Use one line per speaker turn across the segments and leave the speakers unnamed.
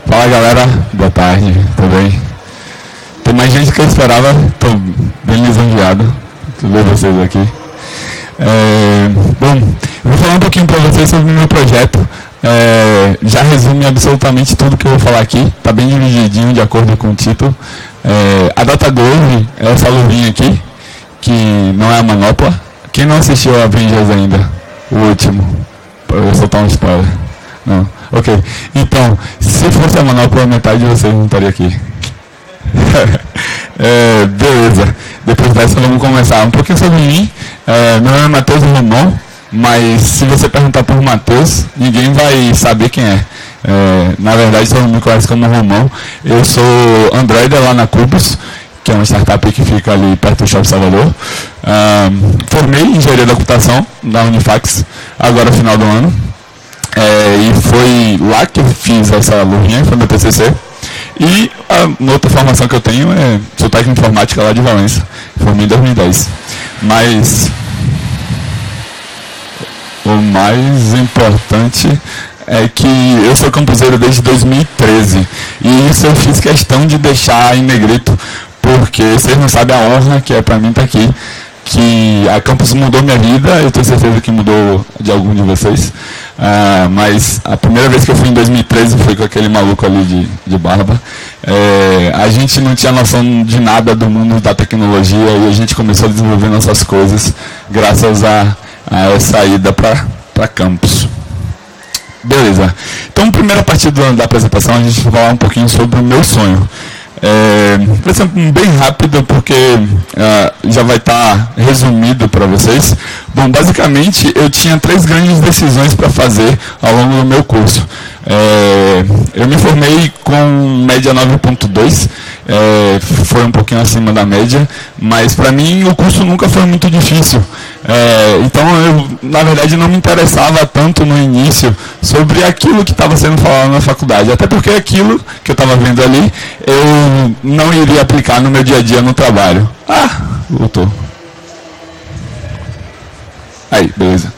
Fala galera, boa tarde, tudo bem? Tem mais gente que eu esperava, estou bem lisonjeado, tudo bem vocês aqui. Bom, eu vou falar um pouquinho para vocês sobre o meu projeto. Já resume absolutamente tudo que eu vou falar aqui, está bem divididinho de acordo com o título. A DataGlove é essa luvinha aqui, que não é a manopla. Quem não assistiu a Avengers ainda, o último, para eu soltar um spoiler. Não. Ok, então, se fosse a manopla, metade de vocês não estaria aqui. Beleza, depois dessa vamos começar um pouquinho sobre mim. Meu nome é Matheus Romão, mas se você perguntar por Matheus, ninguém vai saber quem é. Na verdade, todo mundo me conhece como Romão. Eu sou Android lá na Cubus, que é uma startup que fica ali perto do Shopping Salvador. Formei em engenharia da computação da Unifax, agora no final do ano. E foi lá que eu fiz essa luvinha, foi meu TCC. E uma outra formação que eu tenho sou técnico de informática lá de Valença. Formei em 2010. Mas o mais importante é que eu sou campuseiro desde 2013. E isso eu fiz questão de deixar em negrito, porque vocês não sabem a honra que é pra mim estar aqui. Que a campus mudou minha vida, eu tenho certeza que mudou de algum de vocês. Mas a primeira vez que eu fui em 2013 foi com aquele maluco ali de barba. A gente não tinha noção de nada do mundo da tecnologia e a gente começou a desenvolver nossas coisas graças a essa ida para campus. Beleza. Então, primeira parte da apresentação, a gente vai falar um pouquinho sobre o meu sonho. Vai ser bem rápido porque já vai estar resumido para vocês. Bom, basicamente eu tinha 3 grandes decisões para fazer ao longo do meu curso. Eu me formei com média 9.2, foi um pouquinho acima da média, mas para mim o curso nunca foi muito difícil. Então eu, na verdade, não me interessava tanto no início sobre aquilo que estava sendo falado na faculdade, até porque aquilo que eu estava vendo ali eu não iria aplicar no meu dia a dia no trabalho. Voltou. Aí, beleza.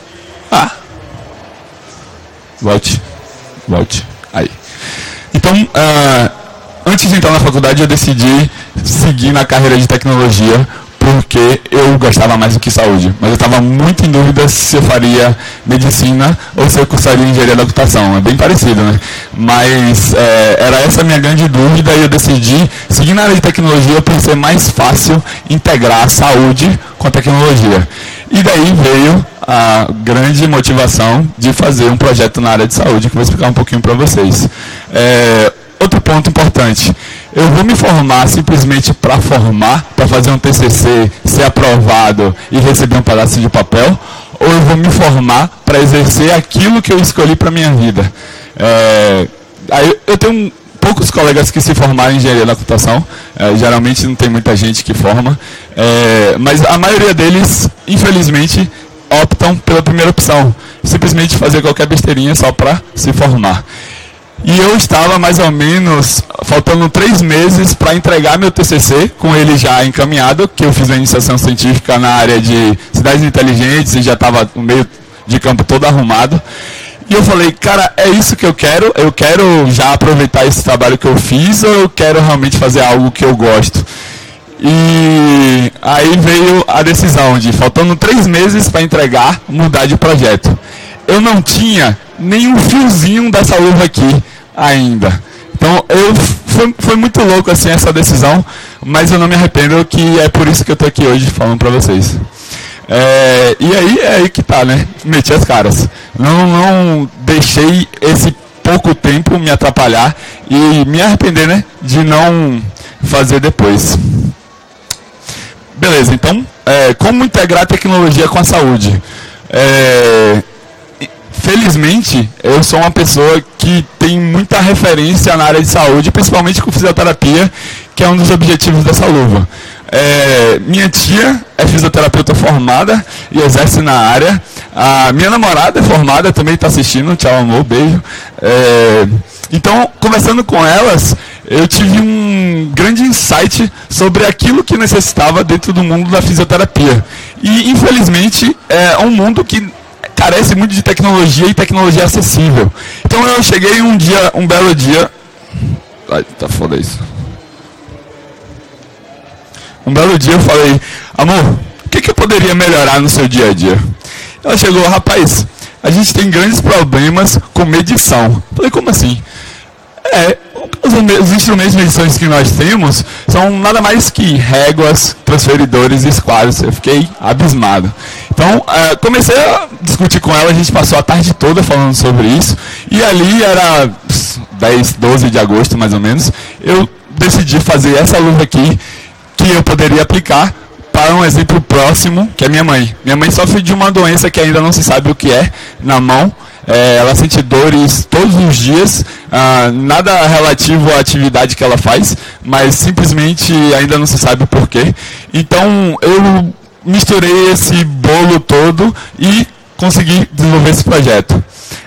Volte. Aí. Então, antes de entrar na faculdade, eu decidi seguir na carreira de tecnologia, porque eu gostava mais do que saúde. Mas eu estava muito em dúvida se eu faria medicina ou se eu cursaria engenharia da computação. É bem parecido, né? Mas era essa a minha grande dúvida e eu decidi seguir na área de tecnologia por ser mais fácil integrar a saúde com a tecnologia. E daí veio a grande motivação de fazer um projeto na área de saúde, que eu vou explicar um pouquinho para vocês. Outro ponto importante, eu vou me formar simplesmente para formar, para fazer um TCC, ser aprovado e receber um pedaço de papel, ou eu vou me formar para exercer aquilo que eu escolhi para a minha vida? Aí eu tenho poucos colegas que se formaram em engenharia da computação, geralmente não tem muita gente que forma, mas a maioria deles, infelizmente, optam pela primeira opção, simplesmente fazer qualquer besteirinha só para se formar. E eu estava mais ou menos faltando 3 meses para entregar meu TCC, com ele já encaminhado, que eu fiz a iniciação científica na área de cidades inteligentes e já estava no meio de campo todo arrumado. E eu falei, cara, é isso que eu quero já aproveitar esse trabalho que eu fiz ou eu quero realmente fazer algo que eu gosto? E aí veio a decisão de, faltando 3 meses para entregar, mudar de projeto. Eu não tinha nenhum fiozinho dessa luva aqui ainda. Então foi muito louco assim essa decisão, mas eu não me arrependo, que é por isso que eu estou aqui hoje falando para vocês. E aí é aí que tá, né? Meti as caras. Não deixei esse pouco tempo me atrapalhar e me arrepender, né? De não fazer depois. Beleza, então, como integrar a tecnologia com a saúde? Felizmente, eu sou uma pessoa que tem muita referência na área de saúde, principalmente com fisioterapia, que é um dos objetivos dessa luva. Minha tia é fisioterapeuta formada e exerce na área. A minha namorada é formada, também está assistindo. Tchau, amor, beijo. Então, conversando com elas, eu tive um grande insight sobre aquilo que necessitava dentro do mundo da fisioterapia. E, infelizmente, é um mundo que carece muito de tecnologia e tecnologia acessível. Então, eu cheguei um belo dia... Ai, tá foda isso. Um belo dia eu falei, amor, o que eu poderia melhorar no seu dia a dia? Ela chegou, rapaz, a gente tem grandes problemas com medição. Eu falei, como assim? Os instrumentos de medição que nós temos são nada mais que réguas, transferidores e esquadros. Eu fiquei abismado. Então, comecei a discutir com ela, a gente passou a tarde toda falando sobre isso. E ali era 10, 12 de agosto, mais ou menos, eu decidi fazer essa luva aqui, que eu poderia aplicar para um exemplo próximo, que é minha mãe. Minha mãe sofre de uma doença que ainda não se sabe o que é na mão. Ela sente dores todos os dias, nada relativo à atividade que ela faz, mas simplesmente ainda não se sabe o porquê. Então eu misturei esse bolo todo e consegui desenvolver esse projeto.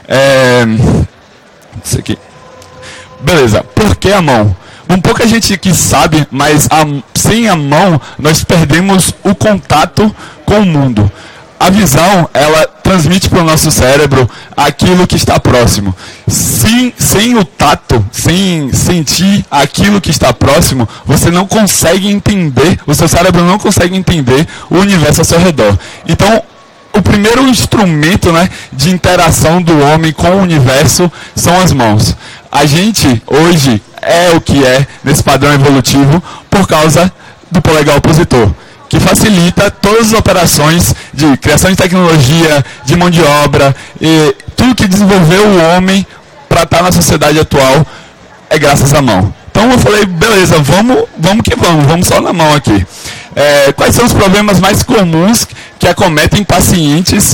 Isso aqui. Beleza, por que a mão? Pouca gente que sabe, mas sem a mão nós perdemos o contato com o mundo. A visão, ela transmite para o nosso cérebro aquilo que está próximo. Sem o tato, sem sentir aquilo que está próximo, você não consegue entender, o seu cérebro não consegue entender o universo ao seu redor. Então, o primeiro instrumento, né, de interação do homem com o universo são as mãos. A gente, hoje, é o que é nesse padrão evolutivo por causa do polegar opositor, que facilita todas as operações de criação de tecnologia, de mão de obra, e tudo que desenvolveu o homem para estar na sociedade atual é graças à mão. Então eu falei, beleza, vamos só na mão aqui. Quais são os problemas mais comuns que acometem pacientes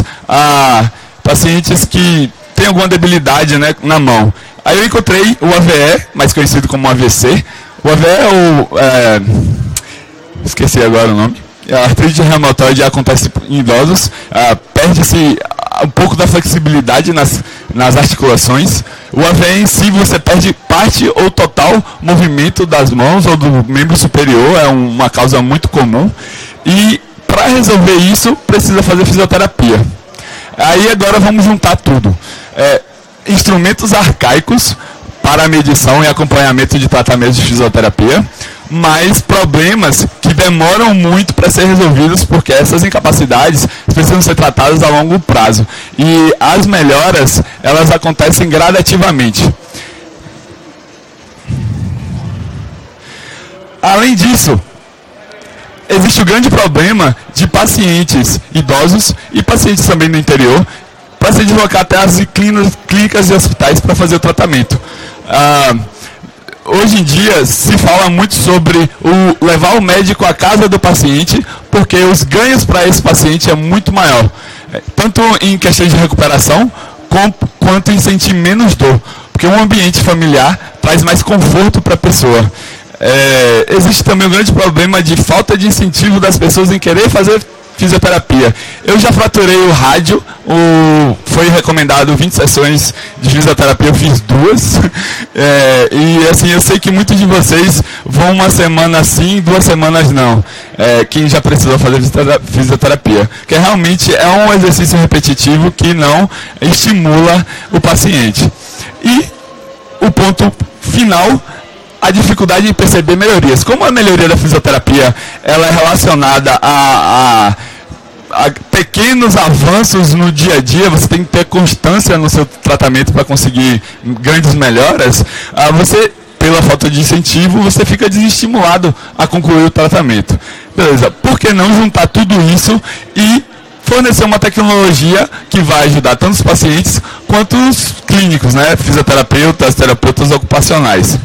que têm alguma debilidade, né, na mão? Aí eu encontrei o AVE, mais conhecido como AVC. O AVE é esqueci agora o nome. A artrite reumatoide acontece em idosos, perde-se um pouco da flexibilidade nas articulações. O AVE em si, você perde parte ou total movimento das mãos ou do membro superior, é uma causa muito comum. E para resolver isso, precisa fazer fisioterapia. Aí agora vamos juntar tudo. Instrumentos arcaicos para a medição e acompanhamento de tratamento de fisioterapia, mas problemas que demoram muito para ser resolvidos, porque essas incapacidades precisam ser tratadas a longo prazo. E as melhoras, elas acontecem gradativamente. Além disso, existe o grande problema de pacientes idosos e pacientes também no interior, para se deslocar até as clínicas e hospitais para fazer o tratamento. Hoje em dia se fala muito sobre levar o médico à casa do paciente, porque os ganhos para esse paciente é muito maior, tanto em questões de recuperação, quanto em sentir menos dor, porque um ambiente familiar traz mais conforto para a pessoa. Existe também um grande problema de falta de incentivo das pessoas em querer fazer fisioterapia. Eu já fraturei o rádio, foi recomendado 20 sessões de fisioterapia, eu fiz 2. E assim, eu sei que muitos de vocês vão uma semana sim, 2 semanas não. Quem já precisou fazer fisioterapia. Que realmente é um exercício repetitivo que não estimula o paciente. E o ponto final, a dificuldade em perceber melhorias. Como a melhoria da fisioterapia ela é relacionada a pequenos avanços no dia a dia, você tem que ter constância no seu tratamento para conseguir grandes melhoras, você, pela falta de incentivo, você fica desestimulado a concluir o tratamento. Beleza, por que não juntar tudo isso e fornecer uma tecnologia que vai ajudar tanto os pacientes quanto os clínicos, né? Fisioterapeutas, terapeutas ocupacionais.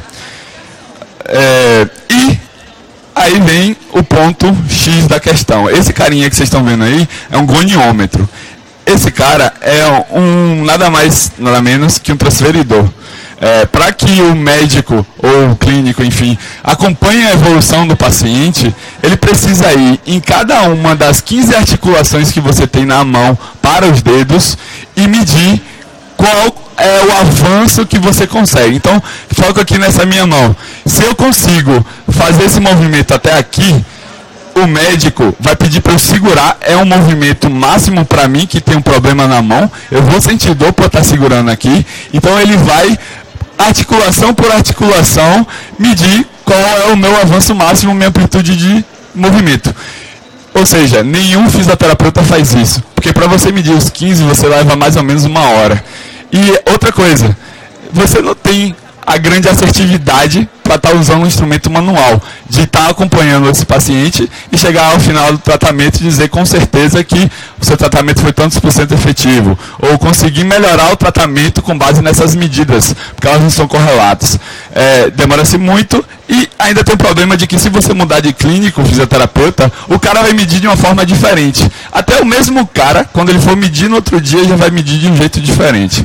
E aí vem o ponto X da questão. Esse carinha que vocês estão vendo aí é um goniômetro. Esse cara é nada mais, nada menos que um transferidor. Para que o médico ou o clínico, enfim, acompanhe a evolução do paciente, ele precisa ir em cada uma das 15 articulações que você tem na mão para os dedos e medir qual é o avanço que você consegue. Então, foco aqui nessa minha mão. Se eu consigo fazer esse movimento até aqui, o médico vai pedir para eu segurar, é um movimento máximo para mim, que tem um problema na mão, eu vou sentir dor por estar segurando aqui, então ele vai articulação por articulação, medir qual é o meu avanço máximo, minha amplitude de movimento. Ou seja, nenhum fisioterapeuta faz isso. Porque para você medir os 15, você leva mais ou menos 1 hora. E outra coisa, você não tem a grande assertividade para estar usando um instrumento manual, de estar acompanhando esse paciente e chegar ao final do tratamento e dizer com certeza que o seu tratamento foi tantos por cento efetivo, ou conseguir melhorar o tratamento com base nessas medidas, porque elas não são correlatas. Demora-se muito e ainda tem o problema de que se você mudar de clínico, fisioterapeuta, o cara vai medir de uma forma diferente. Até o mesmo cara, quando ele for medir no outro dia, já vai medir de um jeito diferente.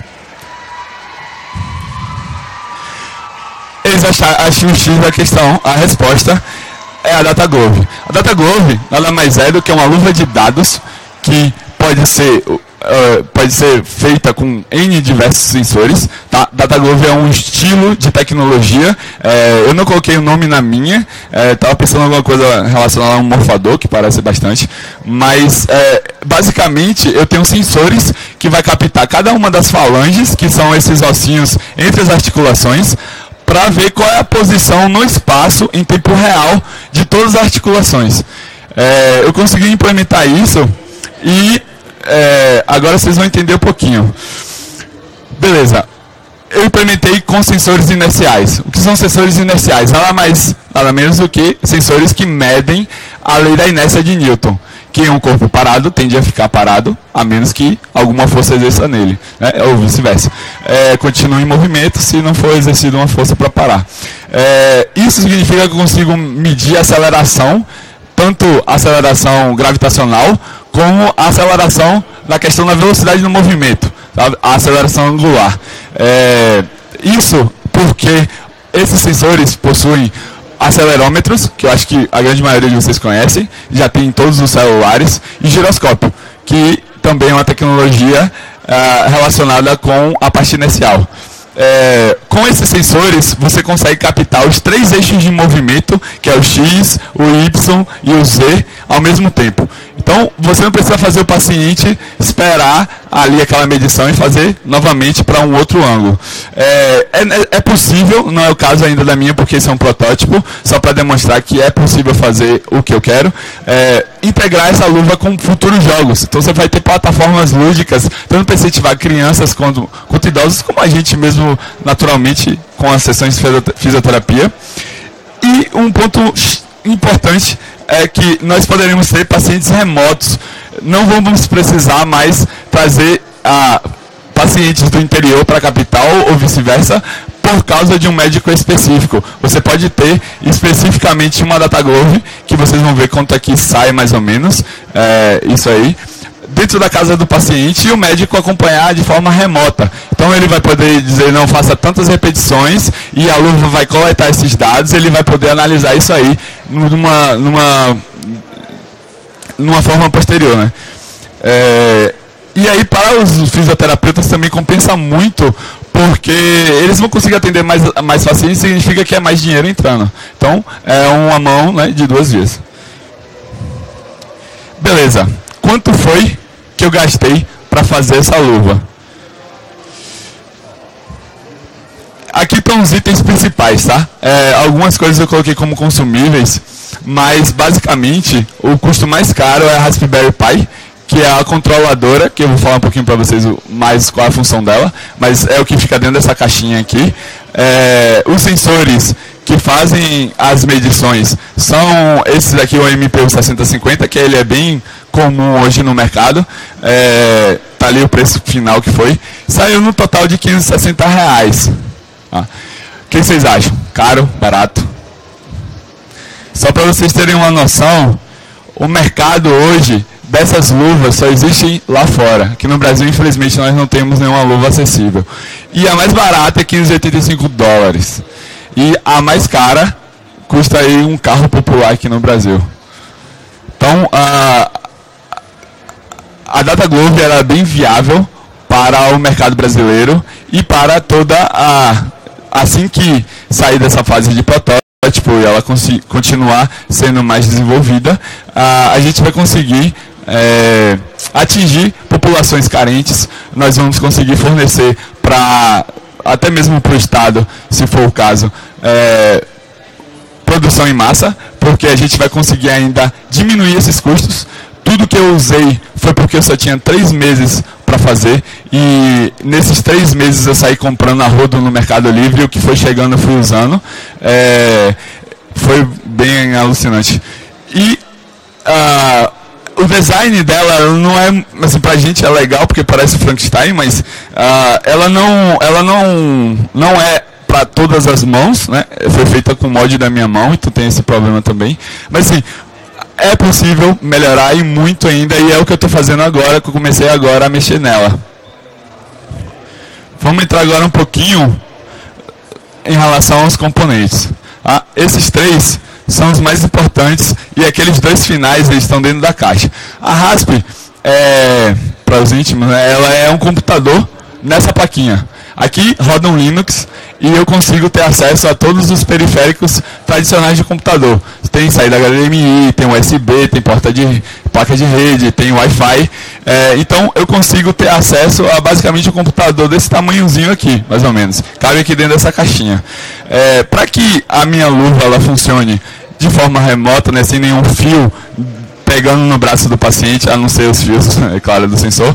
Eles acham o X da questão, a resposta é a DataGlove. A DataGlove nada mais é do que uma luva de dados que pode ser feita com N diversos sensores. Tá? DataGlove é um estilo de tecnologia. Eu não coloquei o nome na minha, estava pensando em alguma coisa relacionada a um morfador, que parece bastante, mas basicamente eu tenho sensores que vai captar cada uma das falanges, que são esses ossinhos entre as articulações, para ver qual é a posição no espaço em tempo real de todas as articulações. Eu consegui implementar isso e agora vocês vão entender um pouquinho. Beleza. Eu implementei com sensores inerciais. O que são sensores inerciais? Nada menos do que sensores que medem a lei da inércia de Newton. Que um corpo parado tende a ficar parado, a menos que alguma força exerça nele, né? Ou vice-versa. Continua em movimento se não for exercida uma força para parar. Isso significa que eu consigo medir a aceleração, tanto a aceleração gravitacional, como a aceleração na questão da velocidade do movimento, sabe? A aceleração angular. Isso porque esses sensores possuem acelerômetros, que eu acho que a grande maioria de vocês conhecem, já tem em todos os celulares, e giroscópio, que também é uma tecnologia relacionada com a parte inercial. Com esses sensores, você consegue captar os 3 eixos de movimento, que é o X, o Y e o Z, ao mesmo tempo. Então, você não precisa fazer o paciente esperar ali aquela medição e fazer novamente para um outro ângulo. É possível, não é o caso ainda da minha, porque esse é um protótipo, só para demonstrar que é possível fazer o que eu quero, integrar essa luva com futuros jogos. Então, você vai ter plataformas lúdicas, tanto para incentivar crianças quanto idosos, como a gente mesmo, naturalmente, com as sessões de fisioterapia. E um ponto importante é que nós poderíamos ter pacientes remotos. Não vamos precisar mais trazer pacientes do interior para a capital ou vice-versa por causa de um médico específico. Você pode ter especificamente uma DataGlove, que vocês vão ver quanto aqui sai mais ou menos, isso aí, dentro da casa do paciente, e o médico acompanhar de forma remota. Então ele vai poder dizer, não faça tantas repetições, e a luva vai coletar esses dados, ele vai poder analisar isso aí numa forma posterior, né? E aí para os fisioterapeutas também compensa muito, porque eles vão conseguir atender mais pacientes, significa que é mais dinheiro entrando. Então é uma mão, né, de 2 vias. Beleza. Quanto foi que eu gastei para fazer essa luva? Aqui estão os itens principais, tá? Algumas coisas eu coloquei como consumíveis, mas basicamente o custo mais caro é a Raspberry Pi, que é a controladora, que eu vou falar um pouquinho para vocês mais qual é a função dela, mas é o que fica dentro dessa caixinha aqui. Os sensores que fazem as medições são esses aqui, o MPU 6050, que ele é bem comum hoje no mercado. Tá ali o preço final que foi. Saiu no total de R$560. O que vocês acham? Caro? Barato? Só para vocês terem uma noção, o mercado hoje dessas luvas só existe lá fora. Aqui no Brasil, infelizmente, nós não temos nenhuma luva acessível. E a mais barata é $585. E a mais cara custa aí um carro popular aqui no Brasil. Então, a DataGlove era bem viável para o mercado brasileiro e para assim que sair dessa fase de protótipo e ela continuar sendo mais desenvolvida, a gente vai conseguir atingir populações carentes. Nós vamos conseguir fornecer para até mesmo para o Estado, se for o caso, produção em massa, porque a gente vai conseguir ainda diminuir esses custos. Tudo que eu usei foi porque eu só tinha 3 meses para fazer, e nesses 3 meses eu saí comprando a rodo no Mercado Livre, e o que foi chegando eu fui usando. Foi bem alucinante. E o design dela não é, assim, pra gente é legal porque parece Frankenstein, mas ela não é para todas as mãos, né? Foi feita com o molde da minha mão, então tem esse problema também. Mas assim, é possível melhorar e muito ainda, e é o que eu estou fazendo agora, que eu comecei agora a mexer nela. Vamos entrar agora um pouquinho em relação aos componentes. Esses 3 são os mais importantes, e aqueles 2 finais eles estão dentro da caixa. A Rasp, para os íntimos, né, ela é um computador nessa plaquinha. Aqui roda um Linux e eu consigo ter acesso a todos os periféricos tradicionais de computador. Tem saída HDMI, tem USB, tem placa de rede, tem Wi-Fi. Então eu consigo ter acesso a basicamente um computador desse tamanhozinho aqui, mais ou menos. Cabe aqui dentro dessa caixinha. Para que a minha luva ela funcione de forma remota, né, sem nenhum fio pegando no braço do paciente, a não ser os fios, é claro, do sensor,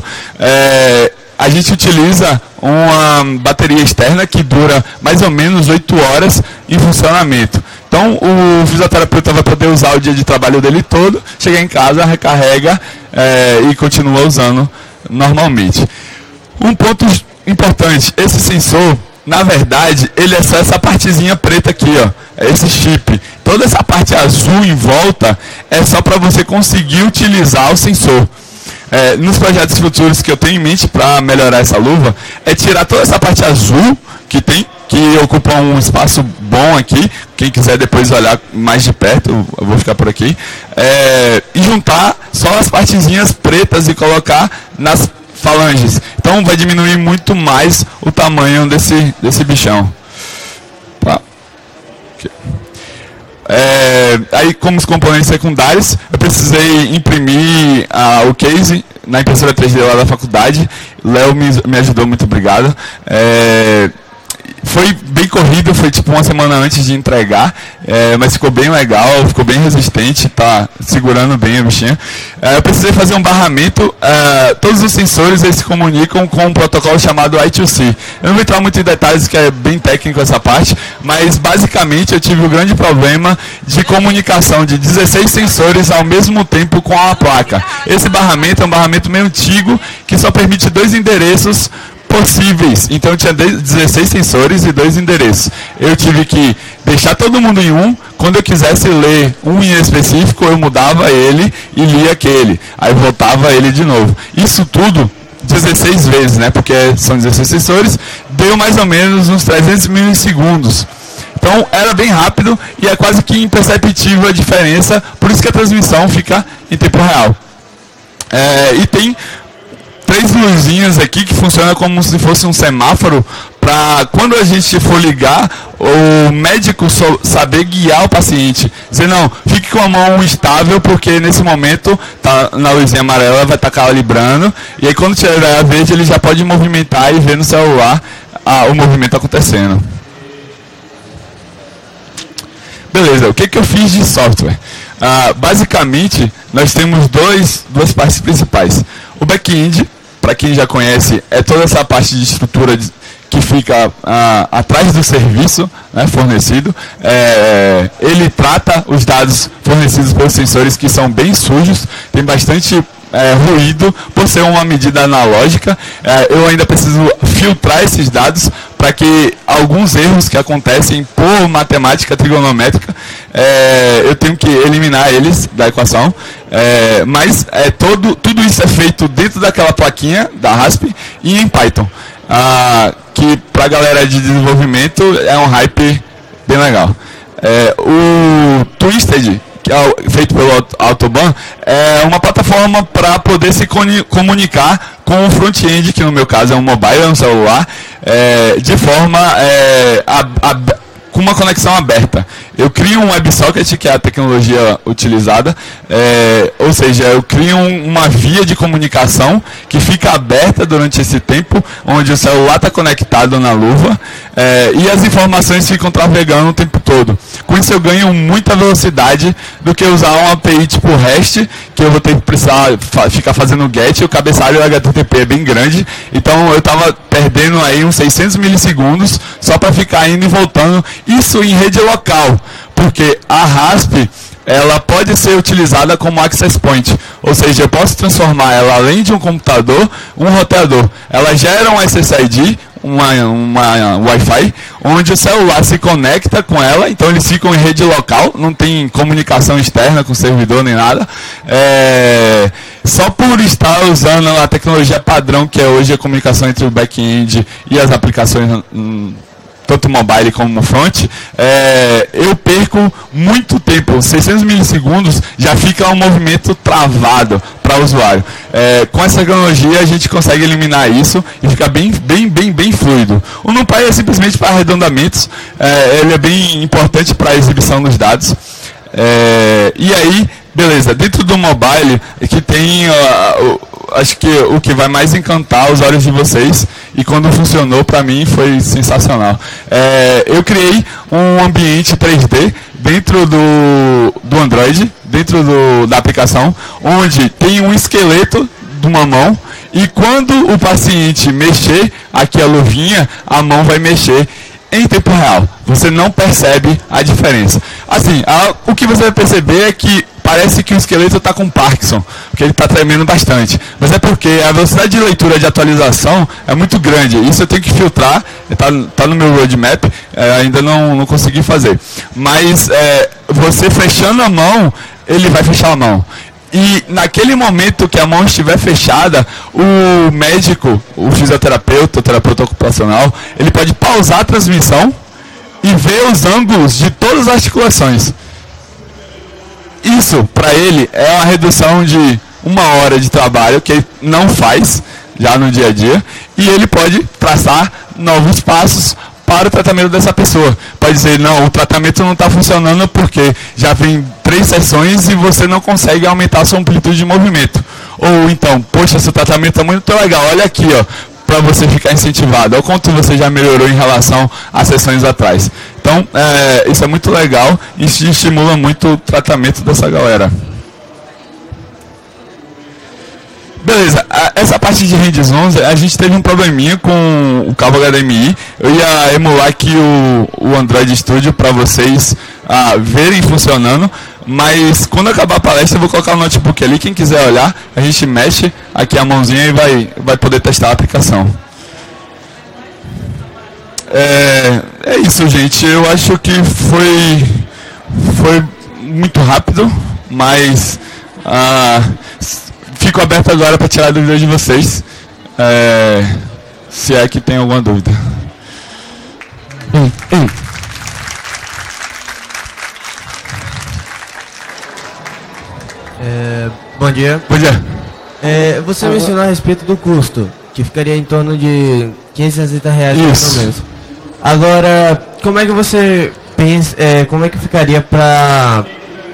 a gente utiliza uma bateria externa que dura mais ou menos 8 horas em funcionamento. Então o fisioterapeuta vai poder usar o dia de trabalho dele todo, chegar em casa, recarrega e continua usando normalmente. Um ponto importante, esse sensor, na verdade, ele é só essa partezinha preta aqui, ó, esse chip. Toda essa parte azul em volta é só para você conseguir utilizar o sensor. Nos projetos futuros que eu tenho em mente para melhorar essa luva, é tirar toda essa parte azul que ocupa um espaço bom aqui. Quem quiser depois olhar mais de perto, eu vou ficar por aqui, e juntar só as partezinhas pretas e colocar nas falanges. Então vai diminuir muito mais o tamanho desse bichão. Aí, como os componentes secundários, eu precisei imprimir o case na impressora 3D lá da faculdade. Léo me ajudou, muito obrigado. Foi bem corrido, foi tipo uma semana antes de entregar, mas ficou bem legal, ficou bem resistente, tá segurando bem a bichinha. Eu precisei fazer um barramento, todos os sensores eles se comunicam com um protocolo chamado I2C. Eu não vou entrar muito em detalhes, que é bem técnico essa parte, mas basicamente eu tive um grande problema de comunicação de 16 sensores ao mesmo tempo com a placa. Esse barramento é um barramento meio antigo, que só permite 2 endereços possíveis. Então eu tinha 16 sensores e 2 endereços. Eu tive que deixar todo mundo em um. Quando eu quisesse ler um em específico, eu mudava ele e lia aquele. Aí voltava ele de novo. Isso tudo 16 vezes, né? Porque são 16 sensores. Deu mais ou menos uns 300 milissegundos. Então era bem rápido e é quase que imperceptível a diferença. Por isso que a transmissão fica em tempo real. E tem 3 luzinhas aqui que funcionam como se fosse um semáforo, para quando a gente for ligar, o médico saber guiar o paciente. Dizer, não, fique com a mão estável, porque nesse momento, tá na luzinha amarela, vai estar calibrando, e aí quando tiver a verde, ele já pode movimentar e ver no celular o movimento acontecendo. Beleza, o que eu fiz de software? Basicamente, nós temos duas partes principais. O back-end, para quem já conhece, é toda essa parte de estrutura que fica atrás do serviço, né, fornecido. Ele trata os dados fornecidos pelos sensores, que são bem sujos, tem bastante ruído, por ser uma medida analógica. Eu ainda preciso filtrar esses dados para que alguns erros que acontecem por matemática trigonométrica, eu tenho que eliminar eles da equação. Mas tudo isso é feito dentro daquela plaquinha da RASP e em Python, que para a galera de desenvolvimento é um hype bem legal. O Twisted, que é feito pelo Autobahn, é uma plataforma para poder se comunicar com o front-end, que no meu caso é um mobile, é um celular, de forma com uma conexão aberta. Eu crio um WebSocket, que é a tecnologia utilizada, ou seja, eu crio uma via de comunicação que fica aberta durante esse tempo, onde o celular está conectado na luva e as informações ficam trafegando o tempo todo. Com isso eu ganho muita velocidade do que usar uma API tipo REST, que eu vou ter que precisar ficar fazendo GET, e o cabeçalho do HTTP é bem grande, então eu estava perdendo aí uns 600 milissegundos só para ficar indo e voltando, isso em rede local, porque a RASP ela pode ser utilizada como access point, ou seja, eu posso transformar ela, além de um computador, um roteador. Ela gera um SSID, uma Wi-Fi, onde o celular se conecta com ela, então eles ficam em rede local, não tem comunicação externa com o servidor nem nada. Só por estar usando a tecnologia padrão, que é hoje a comunicação entre o back-end e as aplicações, tanto mobile como front, eu perco muito tempo, 600 milissegundos, já fica um movimento travado para o usuário. Com essa tecnologia a gente consegue eliminar isso e fica bem fluido. O NumPy é simplesmente para arredondamentos, ele é bem importante para a exibição dos dados. E aí, beleza, dentro do mobile, que tem, acho que o que vai mais encantar os olhos de vocês, e quando funcionou para mim foi sensacional. Eu criei um ambiente 3D dentro do Android, dentro da aplicação, onde tem um esqueleto de uma mão, e quando o paciente mexer aqui a luvinha, a mão vai mexer em tempo real. Você não percebe a diferença. Assim, o que você vai perceber é que parece que o esqueleto está com Parkinson, porque ele está tremendo bastante. Mas é porque a velocidade de leitura de atualização é muito grande. Isso eu tenho que filtrar, está no meu roadmap, ainda não consegui fazer. Mas você fechando a mão, ele vai fechar a mão. E naquele momento que a mão estiver fechada, o médico, o fisioterapeuta, o terapeuta ocupacional, ele pode pausar a transmissão e ver os ângulos de todas as articulações. Isso, para ele, é uma redução de 1 hora de trabalho que ele não faz já no dia a dia, e ele pode traçar novos passos para o tratamento dessa pessoa. Pode dizer, não, o tratamento não está funcionando porque já vem 3 sessões e você não consegue aumentar a sua amplitude de movimento. Ou então, poxa, seu tratamento é muito legal, olha aqui, ó, para você ficar incentivado. Olha o quanto você já melhorou em relação às sessões atrás. Então, isso é muito legal e estimula muito o tratamento dessa galera. Beleza, essa parte de hands-on, a gente teve um probleminha com o cabo HDMI. Eu ia emular aqui o Android Studio para vocês verem funcionando, mas quando acabar a palestra eu vou colocar o notebook ali, quem quiser olhar, a gente mexe aqui a mãozinha e vai poder testar a aplicação. É isso, gente, eu acho que foi muito rápido, mas fico aberto agora para tirar dúvidas de vocês, se é que tem alguma dúvida.
Bom dia.
Bom dia.
Você mencionou a respeito do custo, que ficaria em torno de R$560 mais ou menos. Agora, como é que você pensa, como é que ficaria para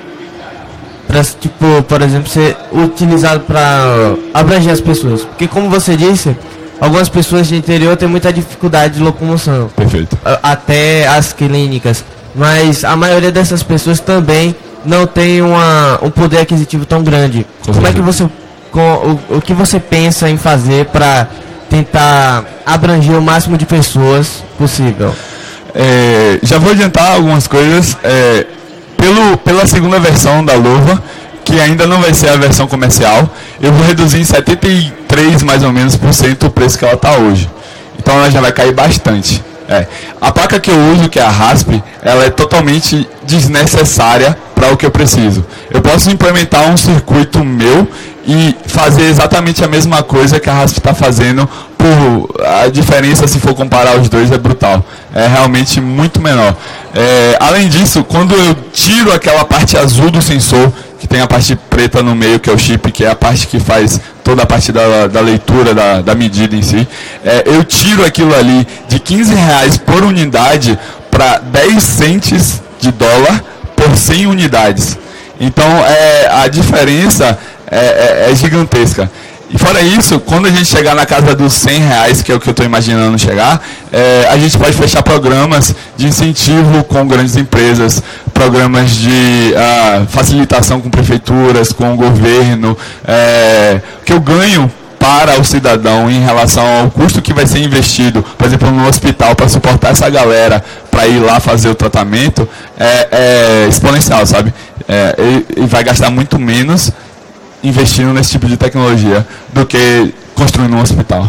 tipo, por exemplo, ser utilizado para abranger as pessoas? Porque, como você disse, algumas pessoas de interior têm muita dificuldade de locomoção.
Perfeito.
Até as clínicas. Mas a maioria dessas pessoas também não tem um poder aquisitivo tão grande. Como é que o que você pensa em fazer para tentar abranger o máximo de pessoas possível?
Já vou adiantar algumas coisas. Pela segunda versão da luva, que ainda não vai ser a versão comercial, eu vou reduzir em 73 mais ou menos % o preço que ela está hoje. Então ela já vai cair bastante. A placa que eu uso, que é a RASP, ela é totalmente desnecessária para o que eu preciso. Eu posso implementar um circuito meu e fazer exatamente a mesma coisa que a RASP está fazendo, a diferença, se for comparar os dois, é brutal. É realmente muito menor. Além disso, quando eu tiro aquela parte azul do sensor, que tem a parte preta no meio, que é o chip, que é a parte que faz toda a parte da leitura, da medida em si, eu tiro aquilo ali de R$15 por unidade para 10 centes de dólar por 100 unidades. Então, a diferença é gigantesca. E fora isso, quando a gente chegar na casa dos R$100, que é o que eu estou imaginando chegar, a gente pode fechar programas de incentivo com grandes empresas, programas de facilitação com prefeituras, com o governo, que eu ganho para o cidadão em relação ao custo que vai ser investido, por exemplo, no hospital, para suportar essa galera, para ir lá fazer o tratamento, é exponencial, sabe? E vai gastar muito menos investindo nesse tipo de tecnologia do que construindo um hospital.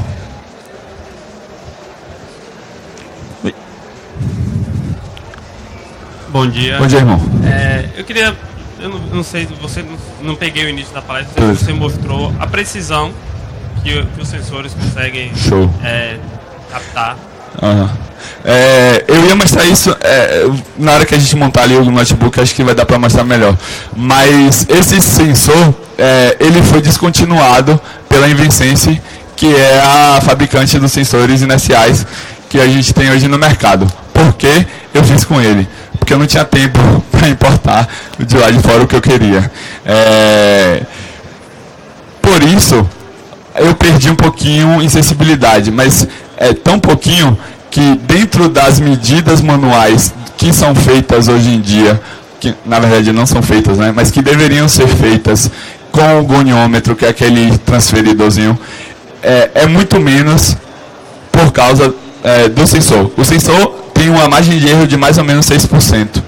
Oi. Bom dia.
Bom dia, irmão.
Eu não sei, você não peguei o início da palestra, você mostrou a precisão que os sensores conseguem captar.
Uhum. Eu ia mostrar isso na hora que a gente montar ali o notebook, acho que vai dar para mostrar melhor. Mas esse sensor, ele foi descontinuado pela Invensense, que é a fabricante dos sensores inerciais que a gente tem hoje no mercado. Por que eu fiz com ele? Porque eu não tinha tempo para importar de lá de fora o que eu queria. Por isso, eu perdi um pouquinho em sensibilidade, mas é tão pouquinho que dentro das medidas manuais que são feitas hoje em dia, que na verdade não são feitas, né, mas que deveriam ser feitas com o goniômetro, que é aquele transferidorzinho, é muito menos por causa do sensor. O sensor tem uma margem de erro de mais ou menos 6%.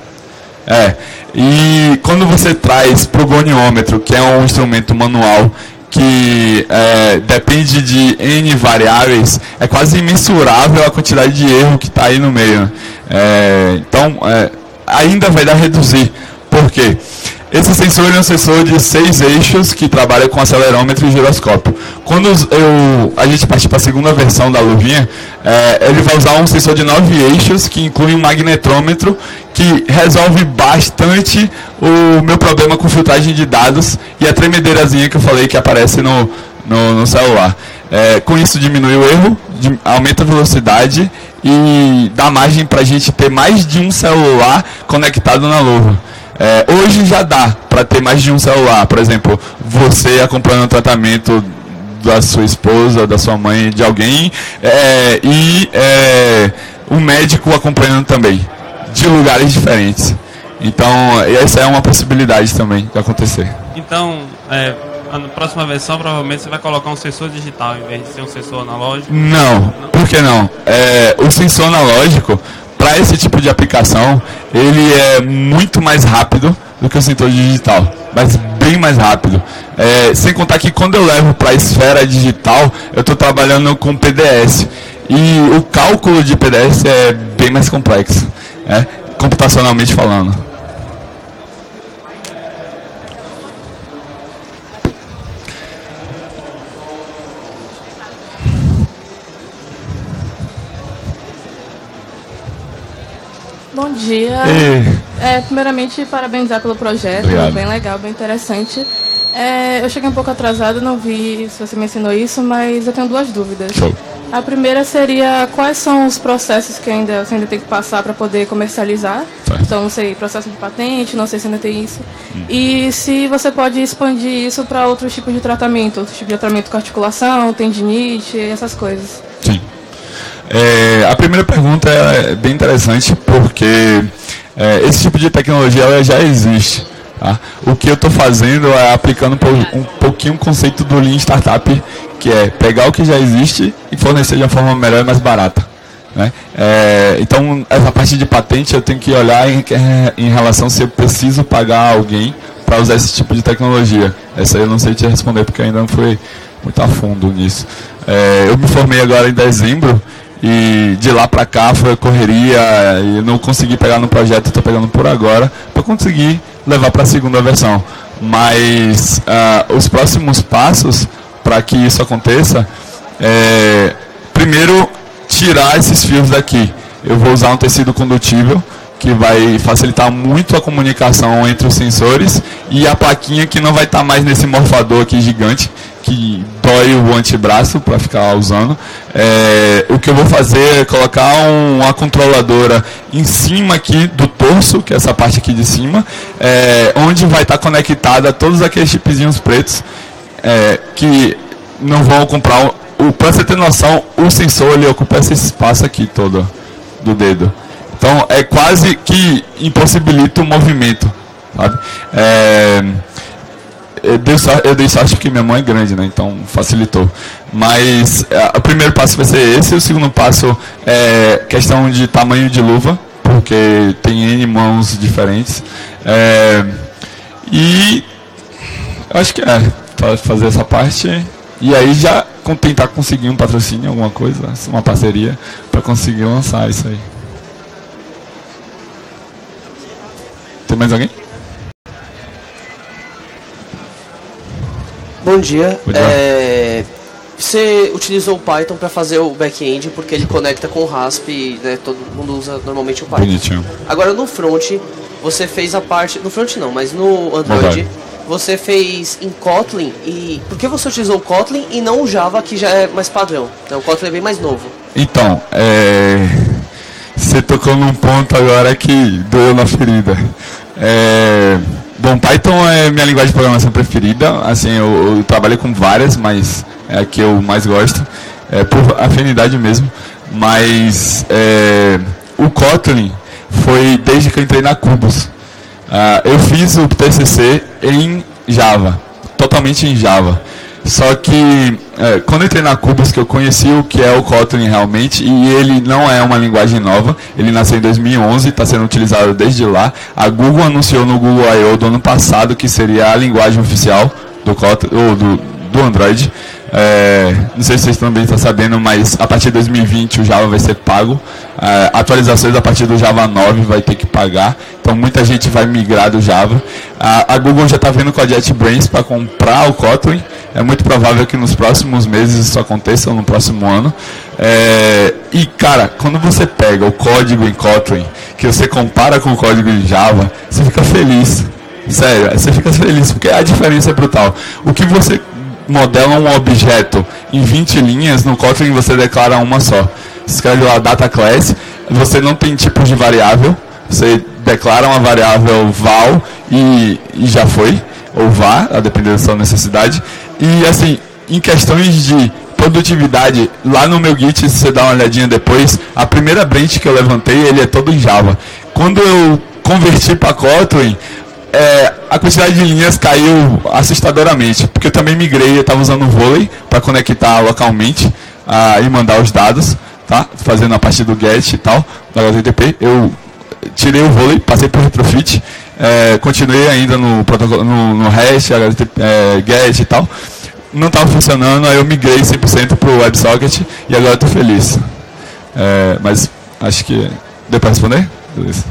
E quando você traz para o goniômetro, que é um instrumento manual, que depende de N variáveis, é quase imensurável a quantidade de erro que está aí no meio. Então, ainda vai dar a reduzir. Por quê? Esse sensor é um sensor de 6 eixos que trabalha com acelerômetro e giroscópio. Quando a gente partir para a segunda versão da luvinha, ele vai usar um sensor de 9 eixos que inclui um magnetrômetro que resolve bastante o meu problema com filtragem de dados e a tremedeirazinha que eu falei que aparece no celular. Com isso diminui o erro, aumenta a velocidade e dá margem para a gente ter mais de um celular conectado na luva. Hoje já dá para ter mais de um celular, por exemplo, você acompanhando o tratamento da sua esposa, da sua mãe, de alguém, e o médico acompanhando também, de lugares diferentes. Então, essa é uma possibilidade também de acontecer.
Então, na próxima versão, provavelmente você vai colocar um sensor digital em vez de ser um sensor analógico?
Não, por que não? O sensor analógico, para esse tipo de aplicação, ele é muito mais rápido do que o sensor digital, mas bem mais rápido. Sem contar que quando eu levo para a esfera digital, eu estou trabalhando com PDS. E o cálculo de PDS é bem mais complexo, computacionalmente falando.
Bom dia. Primeiramente, parabenizar pelo projeto.
Obrigado.
Bem legal, bem interessante. Eu cheguei um pouco atrasado, não vi se você mencionou isso, mas eu tenho 2 dúvidas.
Show.
A primeira seria quais são os processos que você ainda tem que passar para poder comercializar.
Certo.
Então, não sei, processo de patente, não sei se ainda tem isso. E se você pode expandir isso para outros tipos de tratamento, com articulação, tendinite, essas coisas.
Sim. A primeira pergunta é bem interessante porque esse tipo de tecnologia ela já existe. Tá? O que eu estou fazendo é aplicando um pouquinho o conceito do Lean Startup, que é pegar o que já existe e fornecer de uma forma melhor e mais barata. Né? Então, essa parte de patente eu tenho que olhar em relação se eu preciso pagar alguém para usar esse tipo de tecnologia. Essa eu não sei te responder porque ainda não fui muito a fundo nisso. Eu me formei agora em dezembro. E de lá para cá foi a correria e não consegui pegar no projeto, estou pegando por agora, para conseguir levar para a segunda versão. Mas os próximos passos para que isso aconteça, primeiro tirar esses fios daqui. Eu vou usar um tecido condutível, que vai facilitar muito a comunicação entre os sensores, e a plaquinha que não vai estar mais nesse morfador aqui gigante, que dói o antebraço para ficar usando. O que eu vou fazer é colocar uma controladora em cima aqui do torso, que é essa parte aqui de cima, onde vai estar conectada todos aqueles chipzinhos pretos, que não vão comprar. Para você ter noção, o sensor ele ocupa esse espaço aqui todo do dedo. Então é quase que impossibilita o movimento, sabe? Eu dei sorte porque minha mão é grande, né? Então facilitou. Mas o primeiro passo vai ser esse. O segundo passo é questão de tamanho de luva, porque tem N mãos diferentes. E eu acho que para fazer essa parte. E aí já tentar conseguir um patrocínio, alguma coisa, uma parceria, para conseguir lançar isso aí. Tem mais alguém?
Bom dia. Você utilizou o Python para fazer o back-end porque ele conecta com o RASP, né? Todo mundo usa normalmente o Python.
Bonitinho.
Agora no front, você fez a parte... No front não, mas no Android, você fez em Kotlin. E por que você utilizou o Kotlin e não o Java, que já é mais padrão? Então, o Kotlin é bem mais novo.
Então, você tocou num ponto agora que doeu na ferida. Bom, Python é minha linguagem de programação preferida. Assim, eu trabalhei com várias, mas é a que eu mais gosto, por afinidade mesmo. Mas o Kotlin foi desde que eu entrei na Cubus. Eu fiz o TCC em Java, totalmente em Java. Só que quando eu entrei na Cubus, que eu conheci o que é o Kotlin realmente, e ele não é uma linguagem nova, ele nasceu em 2011, está sendo utilizado desde lá. A Google anunciou no Google I.O. do ano passado que seria a linguagem oficial do Kotlin, ou do Android. Não sei se vocês também estão sabendo, mas a partir de 2020 o Java vai ser pago. Atualizações a partir do Java 9 vai ter que pagar. Então muita gente vai migrar do Java. A Google já está vendo com a JetBrains para comprar o Kotlin. É muito provável que nos próximos meses isso aconteça, ou no próximo ano. E cara, quando você pega o código em Kotlin, que você compara com o código em Java, você fica feliz. Sério, você fica feliz, porque a diferença é brutal. O que você modela um objeto em 20 linhas, no Kotlin você declara uma só. Você escreve lá data class, você não tem tipo de variável, você declara uma variável val e já foi, ou var, a depender da sua necessidade. E assim, em questões de produtividade, lá no meu Git, se você dá uma olhadinha depois, a primeira branch que eu levantei, ele é todo em Java. Quando eu converti para Kotlin, a quantidade de linhas caiu assustadoramente, porque eu também migrei, eu estava usando o Volley para conectar localmente e mandar os dados, tá? Fazendo a parte do GET e tal, do HTTP. Eu tirei o Volley, passei por retrofit, continuei ainda no protocolo, no REST, HTTP, GET e tal. Não estava funcionando, aí eu migrei 100% para o WebSocket e agora estou feliz. Mas acho que deu para responder? Beleza.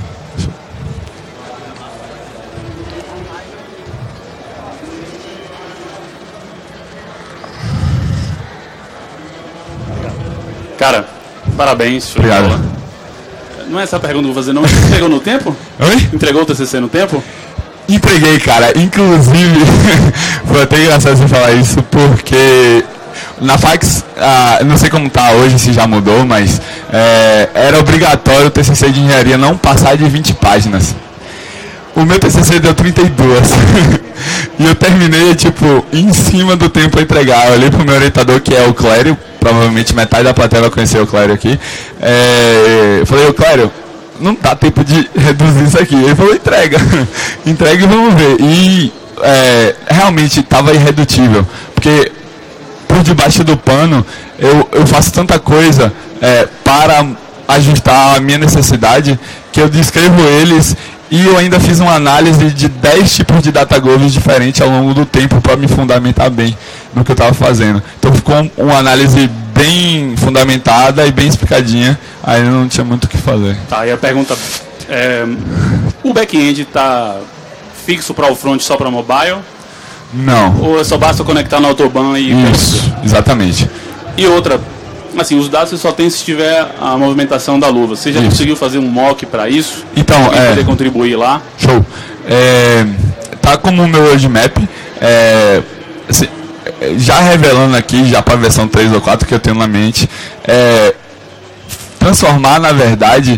Cara, parabéns.
Obrigado.
Não é essa a pergunta que eu vou fazer, não? Você entregou no tempo?
Oi?
Entregou o TCC no tempo?
Entreguei, cara. Inclusive, foi até engraçado você falar isso, porque na Fax, não sei como tá hoje, se já mudou, mas era obrigatório o TCC de engenharia não passar de 20 páginas. O meu TCC deu 32. E eu terminei, tipo, em cima do tempo a entregar. Eu olhei pro meu orientador, que é o Clério, provavelmente metade da plateia vai conhecer o Clério aqui. Eu falei, ô Clério, não dá tempo de reduzir isso aqui. Ele falou, entrega. Entrega e vamos ver. E realmente estava irredutível. Porque por debaixo do pano, eu faço tanta coisa para ajustar a minha necessidade, que eu descrevo eles. E eu ainda fiz uma análise de 10 tipos de data govs diferentes ao longo do tempo para me fundamentar bem no que eu estava fazendo. Então ficou uma análise bem fundamentada e bem explicadinha, aí não tinha muito o que fazer.
Tá, e a pergunta o back-end está fixo para o front só para mobile?
Não.
Ou só basta conectar no Autobahn e...
Isso, exatamente.
E outra, Assim, os dados você só tem se tiver a movimentação da luva. Você já conseguiu fazer um mock para isso?
Então,
poder contribuir lá?
Show. Tá como o meu roadmap. Assim, já revelando aqui, já para a versão 3 ou 4 que eu tenho na mente, transformar, na verdade,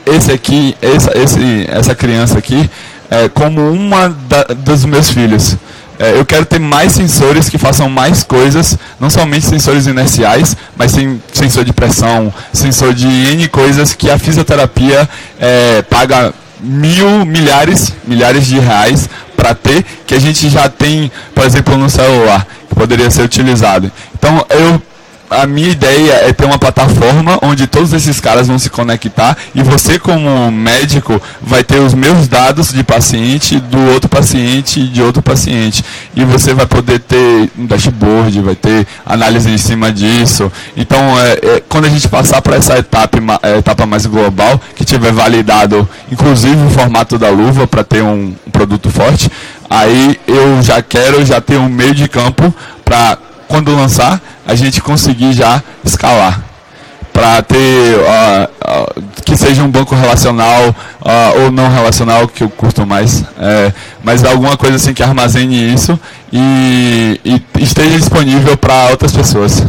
essa criança aqui como uma dos meus filhos. Eu quero ter mais sensores que façam mais coisas, não somente sensores inerciais, mas tem sensor de pressão, sensor de N coisas que a fisioterapia paga milhares de reais para ter, que a gente já tem, por exemplo, no celular, que poderia ser utilizado. Então, a minha ideia é ter uma plataforma onde todos esses caras vão se conectar e você, como médico, vai ter os meus dados de paciente, do outro paciente e de outro paciente. E você vai poder ter um dashboard, vai ter análise em cima disso. Então, quando a gente passar para essa etapa mais global, que tiver validado, inclusive o formato da luva para ter um produto forte, aí eu já ter um meio de campo para, quando lançar, a gente conseguir já escalar para ter que seja um banco relacional ou não relacional, que eu curto mais, mas alguma coisa assim que armazene isso e esteja disponível para outras pessoas.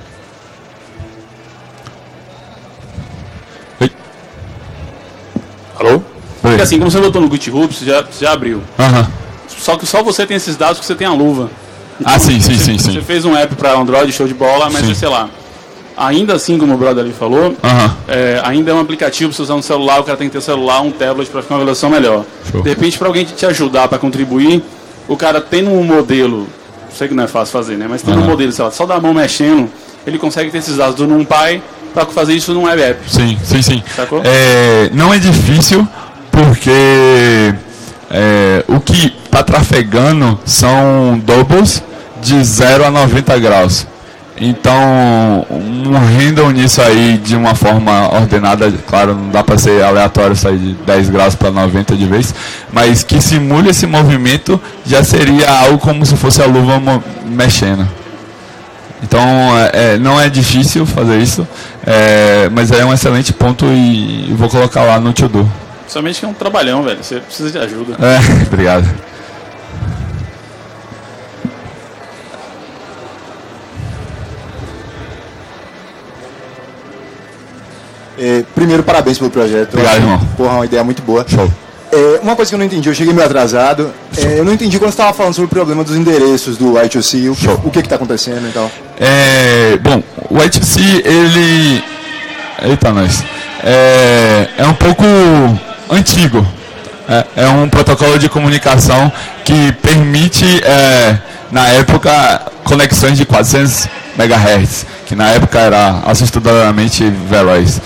Oi?
Alô? Porque assim, como você botou no GitHub, você já abriu. Só que só você tem esses dados que você tem a luva. Então,
sim.
Você fez um app para Android, show de bola, mas sei lá. Ainda assim, como o brother ali falou, ainda é um aplicativo, você usar um celular, o cara tem que ter celular, um tablet para ficar uma velocidade melhor.
Show.
De repente, para alguém te ajudar, para contribuir, o cara tendo um modelo, sei que não é fácil fazer, né? Mas tendo um modelo, sei lá, só da mão mexendo, ele consegue ter esses dados do NumPy para fazer isso num web app.
Sim.
Sacou?
Não é difícil, porque o que está trafegando são doubles de 0 a 90 graus. Então, um handle nisso aí de uma forma ordenada, claro, não dá para ser aleatório sair de 10 graus para 90 de vez, mas que simule esse movimento já seria algo como se fosse a luva mexendo. Então, não é difícil fazer isso, mas é um excelente ponto e vou colocar lá no to-do.
Somente que é um trabalhão, velho, você precisa de ajuda.
Obrigado.
Primeiro, parabéns pelo projeto.
Obrigado, irmão.
Porra, uma ideia muito boa.
Show.
Uma coisa que eu não entendi, eu cheguei meio atrasado. Eu não entendi quando você estava falando sobre o problema dos endereços do I2C, o que está acontecendo e tal.
Bom, o I2C, ele... Eita, nós. É um pouco antigo. É um protocolo de comunicação que permite, na época, conexões de 400 MHz, que na época era assustadoramente veloz.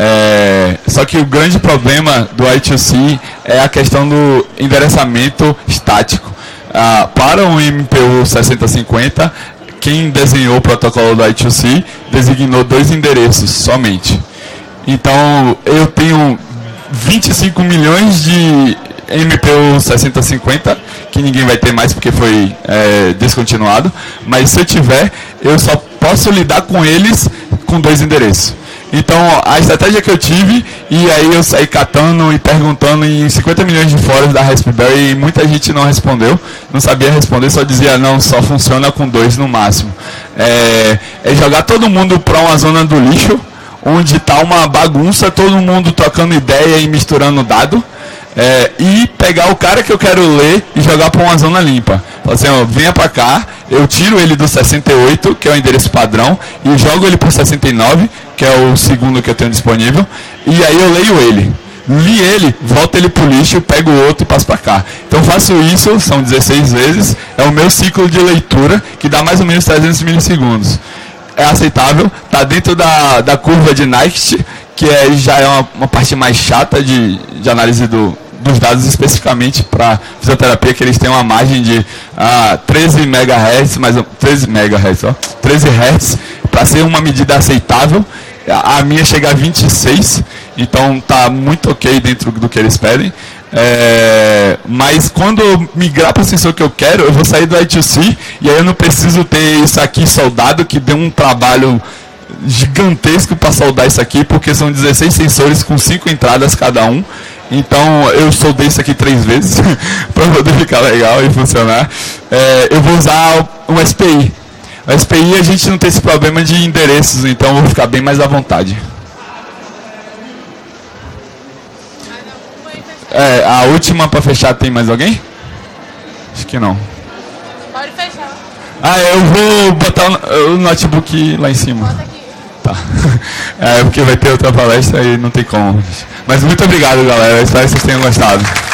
Só que o grande problema do I2C é a questão do endereçamento estático. Para o MPU 6050, quem desenhou o protocolo do I2C designou 2 endereços somente. Então, eu tenho 25 milhões de MPU 6050, que ninguém vai ter mais porque foi descontinuado, mas se eu tiver, eu só posso lidar com eles com 2 endereços. Então, a estratégia que eu tive, e aí eu saí catando e perguntando em 50 milhões de fóruns da Raspberry, e muita gente não respondeu, não sabia responder, só dizia, não, só funciona com 2 no máximo. É jogar todo mundo para uma zona do lixo, onde está uma bagunça, todo mundo trocando ideia e misturando dado, e pegar o cara que eu quero ler e jogar para uma zona limpa. Fala assim, venha para cá, eu tiro ele do 68, que é o endereço padrão, e jogo ele para o 69, que é o segundo que eu tenho disponível, e aí eu leio ele. Li ele, volto ele pro lixo, pego o outro e passo para cá. Então faço isso, são 16 vezes, é o meu ciclo de leitura, que dá mais ou menos 300 milissegundos. É aceitável, está dentro da curva de Next, que já é uma parte mais chata de análise dos dados, especificamente para fisioterapia, que eles têm uma margem de 13 MHz, 13 Hz, para ser uma medida aceitável. A minha chega a 26, então está muito ok dentro do que eles pedem. Mas quando eu migrar para o sensor que eu quero, eu vou sair do I2C, e aí eu não preciso ter isso aqui soldado, que deu um trabalho gigantesco para soldar isso aqui, porque são 16 sensores com 5 entradas cada um. Então eu soldei isso aqui 3 vezes para poder ficar legal e funcionar. Eu vou usar um SPI. O SPI a gente não tem esse problema de endereços, então eu vou ficar bem mais à vontade. A última para fechar, tem mais alguém? Acho que não.
Pode fechar.
Eu vou botar o notebook lá em cima.
Bota aqui.
Tá. Porque vai ter outra palestra e não tem como. Mas muito obrigado, galera. Espero que vocês tenham gostado.